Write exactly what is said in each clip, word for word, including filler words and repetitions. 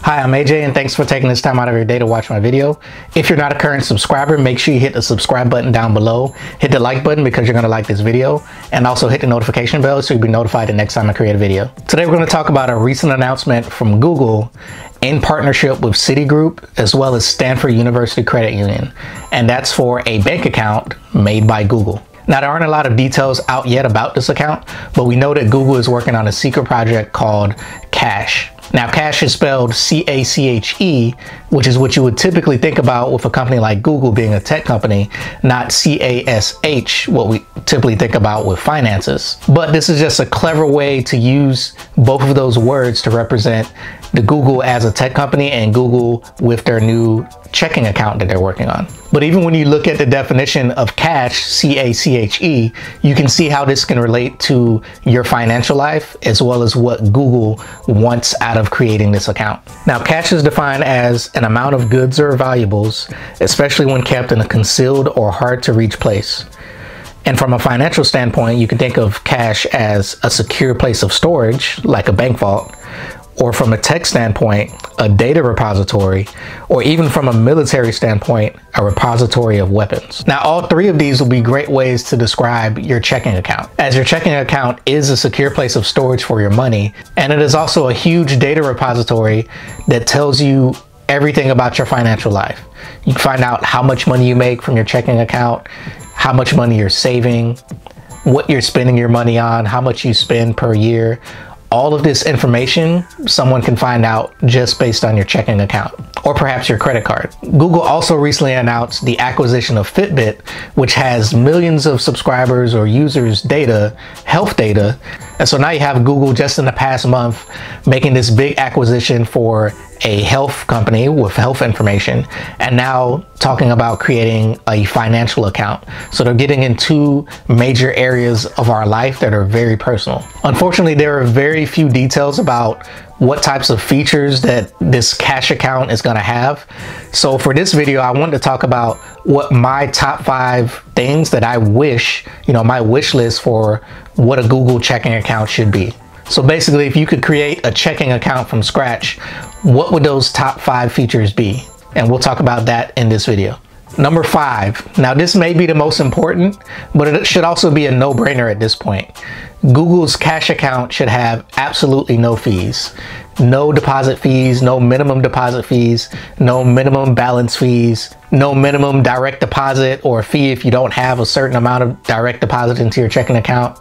Hi, I'm A J and thanks for taking this time out of your day to watch my video. If you're not a current subscriber, make sure you hit the subscribe button down below. Hit the like button because you're going to like this video, and also hit the notification bell so you'll be notified the next time I create a video. Today we're going to talk about a recent announcement from Google in partnership with Citigroup as well as Stanford University Credit Union, and that's for a bank account made by Google. Now, there aren't a lot of details out yet about this account, but we know that Google is working on a secret project called Cash. Now, Cash is spelled C A C H E, which is what you would typically think about with a company like Google being a tech company, not C A S H, what we typically think about with finances. But this is just a clever way to use both of those words to represent the Google as a tech company and Google with their new checking account that they're working on. But even when you look at the definition of Cash, C A C H E, you can see how this can relate to your financial life as well as what Google wants out of creating this account. Now, Cash is defined as an amount of goods or valuables, especially when kept in a concealed or hard to reach place. And from a financial standpoint, you can think of Cash as a secure place of storage, like a bank vault, or from a tech standpoint, a data repository, or even from a military standpoint, a repository of weapons. Now, all three of these will be great ways to describe your checking account, as your checking account is a secure place of storage for your money, and it is also a huge data repository that tells you everything about your financial life. You can find out how much money you make from your checking account, how much money you're saving, what you're spending your money on, how much you spend per year. All of this information someone can find out just based on your checking account or perhaps your credit card. Google also recently announced the acquisition of Fitbit, which has millions of subscribers or users' data, health data. And so now you have Google just in the past month making this big acquisition for a health company with health information, and now talking about creating a financial account. So they're getting in two major areas of our life that are very personal. Unfortunately, there are very few details about what types of features that this Cash account is going to have. So for this video, I wanted to talk about what my top five things that I wish, you know, my wish list for what a Google checking account should be. So basically, if you could create a checking account from scratch, what would those top five features be? And we'll talk about that in this video. Number five. Now, this may be the most important, but it should also be a no-brainer at this point. Google's Cash account should have absolutely no fees. No deposit fees, no minimum deposit fees, no minimum balance fees, no minimum direct deposit or fee if you don't have a certain amount of direct deposit into your checking account.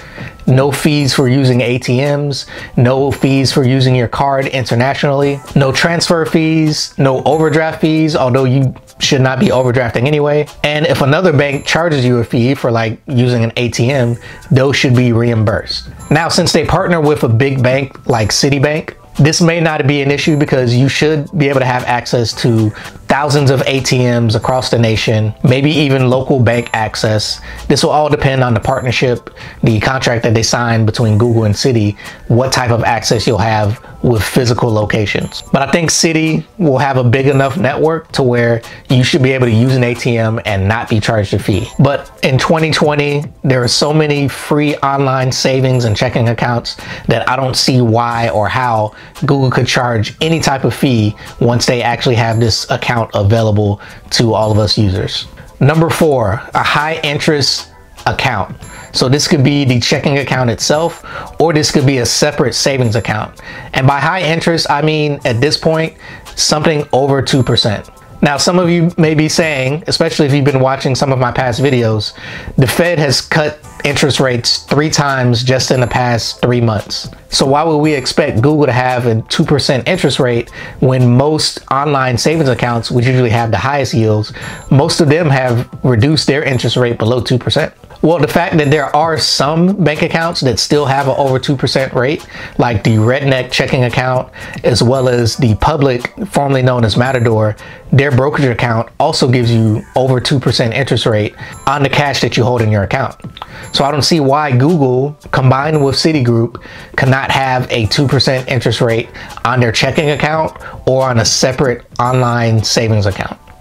No fees for using A T Ms, no fees for using your card internationally, no transfer fees, no overdraft fees, although you should not be overdrafting anyway. And if another bank charges you a fee for like using an A T M, those should be reimbursed. Now, since they partner with a big bank like Citibank, this may not be an issue because you should be able to have access to thousands of A T Ms across the nation, maybe even local bank access. This will all depend on the partnership, the contract that they signed between Google and Citi, what type of access you'll have with physical locations. But I think Citi will have a big enough network to where you should be able to use an A T M and not be charged a fee. But in twenty twenty, there are so many free online savings and checking accounts that I don't see why or how Google could charge any type of fee once they actually have this account available to all of us users. Number four, a high interest account. So this could be the checking account itself, or this could be a separate savings account. And by high interest, I mean at this point, something over two percent. Now, some of you may be saying, especially if you've been watching some of my past videos, the Fed has cut interest rates three times just in the past three months. So why would we expect Google to have a two percent interest rate when most online savings accounts, which usually have the highest yields, most of them have reduced their interest rate below two percent? Well, the fact that there are some bank accounts that still have an over two percent rate, like the Redneck checking account, as well as the Public, formerly known as Matador, their brokerage account also gives you over two percent interest rate on the cash that you hold in your account. So I don't see why Google, combined with Citigroup, cannot have a two percent interest rate on their checking account or on a separate online savings account.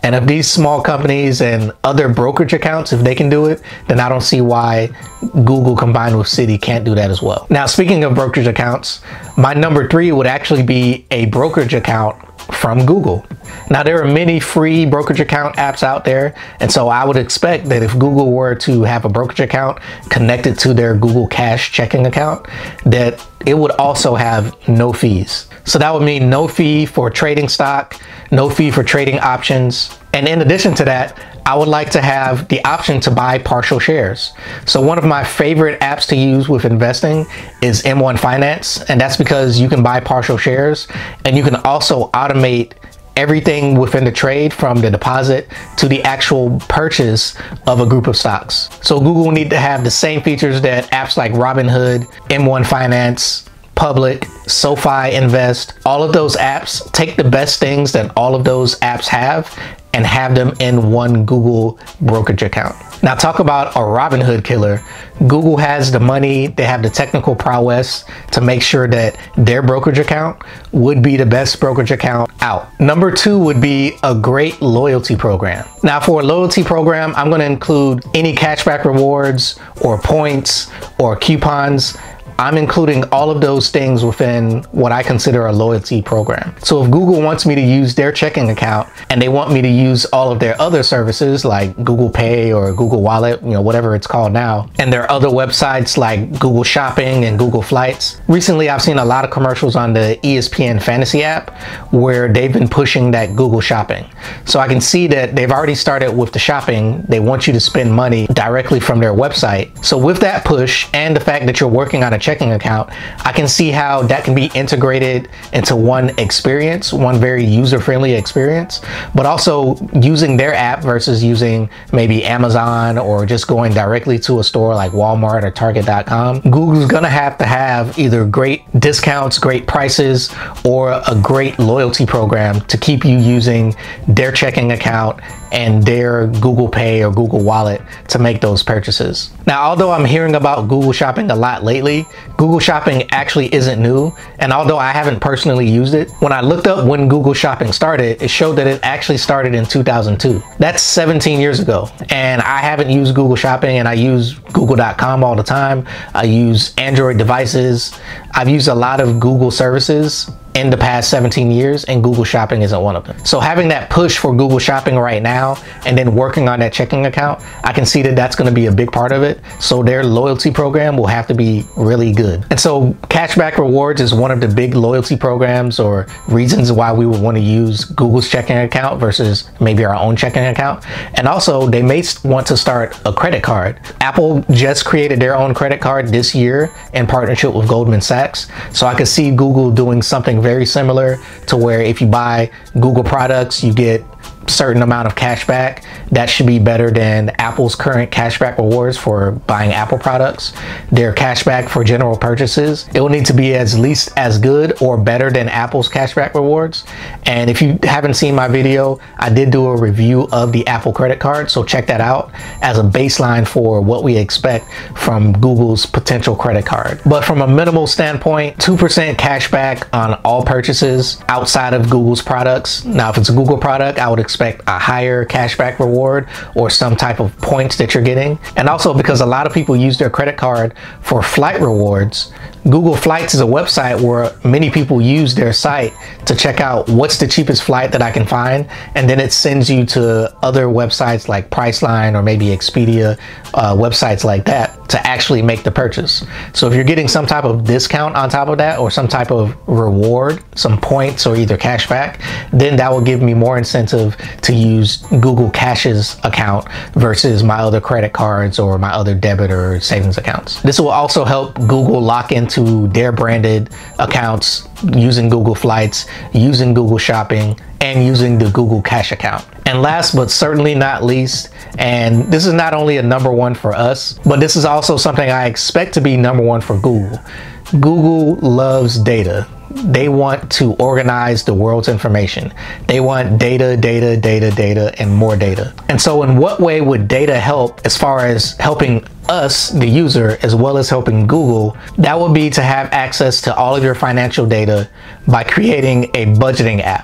And if these small companies and other brokerage accounts, if they can do it, then I don't see why Google combined with Citi can't do that as well. Now, speaking of brokerage accounts, my number three would actually be a brokerage account from Google. Now, there are many free brokerage account apps out there, and so I would expect that if Google were to have a brokerage account connected to their Google Cash checking account, that it would also have no fees. So that would mean no fee for trading stock, no fee for trading options. And in addition to that, I would like to have the option to buy partial shares. So one of my favorite apps to use with investing is M one Finance, and that's because you can buy partial shares and you can also automate everything within the trade, from the deposit to the actual purchase of a group of stocks. So Google will need to have the same features that apps like Robinhood, M one Finance, Public, SoFi Invest, all of those apps, take the best things that all of those apps have and have them in one Google brokerage account. Now, talk about a Robinhood killer. Google has the money, they have the technical prowess to make sure that their brokerage account would be the best brokerage account out. Number two would be a great loyalty program. Now, for a loyalty program, I'm gonna include any cashback rewards or points or coupons. I'm including all of those things within what I consider a loyalty program. So if Google wants me to use their checking account and they want me to use all of their other services like Google Pay or Google Wallet, you know, whatever it's called now, and there are other websites like Google Shopping and Google Flights. Recently, I've seen a lot of commercials on the E S P N Fantasy app where they've been pushing that Google Shopping. So I can see that they've already started with the shopping. They want you to spend money directly from their website. So with that push and the fact that you're working on a checking account, I can see how that can be integrated into one experience, one very user-friendly experience, but also using their app versus using maybe Amazon or just going directly to a store like Walmart or Target dot com. Google's gonna have to have either great discounts, great prices, or a great loyalty program to keep you using their checking account and their Google Pay or Google Wallet to make those purchases. Now, although I'm hearing about Google Shopping a lot lately, Google Shopping actually isn't new, and although I haven't personally used it, when I looked up when Google Shopping started, it showed that it actually started in two thousand two. That's seventeen years ago, and I haven't used Google Shopping, and I use Google dot com all the time. I use Android devices. I've used a lot of Google services in the past seventeen years, and Google Shopping isn't one of them. So having that push for Google Shopping right now and then working on that checking account, I can see that that's going to be a big part of it. So their loyalty program will have to be really good. And so cashback rewards is one of the big loyalty programs or reasons why we would want to use Google's checking account versus maybe our own checking account. And also they may want to start a credit card. Apple just created their own credit card this year in partnership with Goldman Sachs. So I could see Google doing something very similar to where if you buy Google products, you get certain amount of cash back. That should be better than Apple's current cashback rewards for buying Apple products. Their cashback for general purchases, it will need to be at least as good or better than Apple's cashback rewards. And if you haven't seen my video, I did do a review of the Apple credit card, so check that out as a baseline for what we expect from Google's potential credit card. But from a minimal standpoint, two percent cashback on all purchases outside of Google's products. Now, if it's a Google product, I would expect expect a higher cashback reward or some type of points that you're getting. And also because a lot of people use their credit card for flight rewards, Google Flights is a website where many people use their site to check out what's the cheapest flight that I can find, and then it sends you to other websites like Priceline or maybe Expedia, uh, websites like that to actually make the purchase. So if you're getting some type of discount on top of that or some type of reward, some points or either cash back, then that will give me more incentive to use Google Cash's account versus my other credit cards or my other debit or savings accounts. This will also help Google lock into their branded accounts using Google Flights, using Google Shopping, and using the Google Cash account. And last but certainly not least, and this is not only a number one for us, but this is also something I expect to be number one for Google. Google loves data. They want to organize the world's information. They want data, data, data, data, and more data. And so in what way would data help as far as helping us, the user, as well as helping Google? That would be to have access to all of your financial data by creating a budgeting app.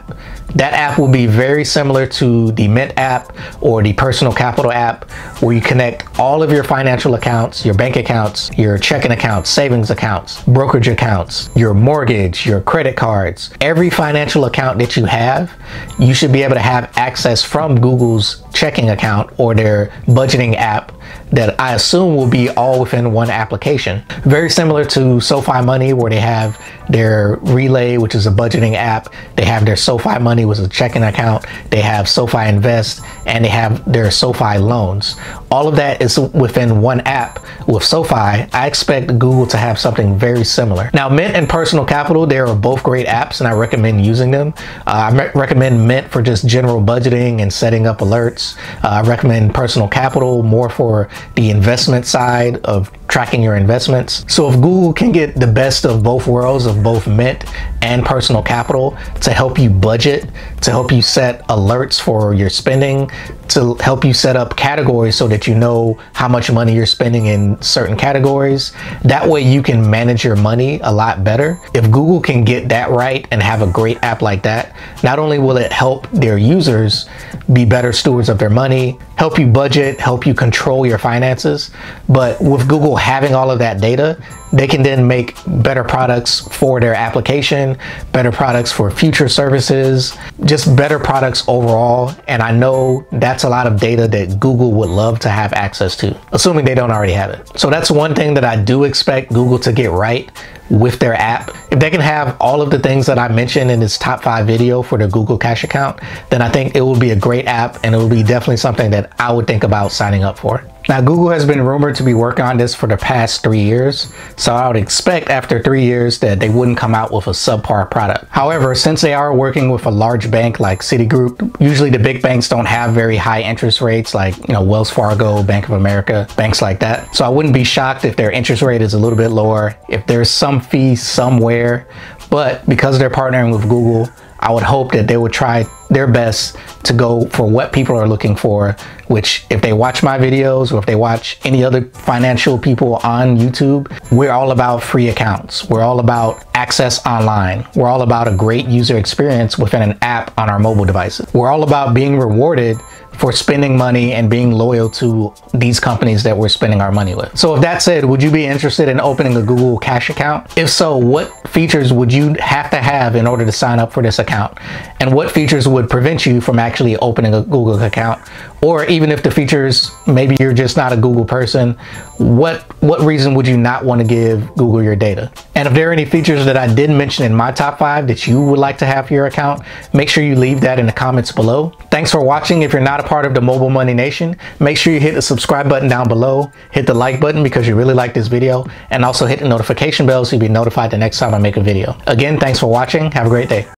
That app will be very similar to the Mint app or the Personal Capital app, where you connect all of your financial accounts, your bank accounts, your checking accounts, savings accounts, brokerage accounts, your mortgage, your credit cards. Every financial account that you have, you should be able to have access from Google's checking account or their budgeting app that I assume will be all within one application. Very similar to SoFi Money, where they have their Relay, which is a budgeting app. They have their SoFi Money, which is a checking account. They have SoFi Invest, and they have their SoFi Loans. All of that is within one app. With SoFi, I expect Google to have something very similar. Now, Mint and Personal Capital, they are both great apps, and I recommend using them. Uh, I recommend Mint for just general budgeting and setting up alerts. Uh, I recommend Personal Capital more for the investment side of tracking your investments. So if Google can get the best of both worlds, of both Mint and Personal Capital, to help you budget, to help you set alerts for your spending, to help you set up categories so that you know how much money you're spending in certain categories, that way you can manage your money a lot better. If Google can get that right and have a great app like that, not only will it help their users be better stewards of their money, help you budget, help you control your finances, but with Google having all of that data, they can then make better products for their application, better products for future services, just better products overall. And I know that's a lot of data that Google would love to have access to, assuming they don't already have it. So that's one thing that I do expect Google to get right with their app. If they can have all of the things that I mentioned in this top five video for the Google Cash account, then I think it will be a great app, and it will be definitely something that I would think about signing up for. Now, Google has been rumored to be working on this for the past three years, so I would expect after three years that they wouldn't come out with a subpar product. However, since they are working with a large bank like Citigroup, usually the big banks don't have very high interest rates like, you know, Wells Fargo, Bank of America, banks like that. So I wouldn't be shocked if their interest rate is a little bit lower, if there's some fee somewhere, but because they're partnering with Google, I would hope that they would try their best to go for what people are looking for, which if they watch my videos or if they watch any other financial people on YouTube, we're all about free accounts. We're all about access online. We're all about a great user experience within an app on our mobile devices. We're all about being rewarded for spending money and being loyal to these companies that we're spending our money with. So with that said, would you be interested in opening a Google Cash account? If so, what features would you have to have in order to sign up for this account? And what features would prevent you from actually opening a Google account? Or even if the features, maybe you're just not a Google person, what what reason would you not want to give Google your data? And if there are any features that I didn't mention in my top five that you would like to have for your account, make sure you leave that in the comments below. Thanks for watching. If you're not a part of the Mobile Money Nation, make sure you hit the subscribe button down below, hit the like button because you really like this video, and also hit the notification bell so you'll be notified the next time I make a video. Again, thanks for watching. Have a great day.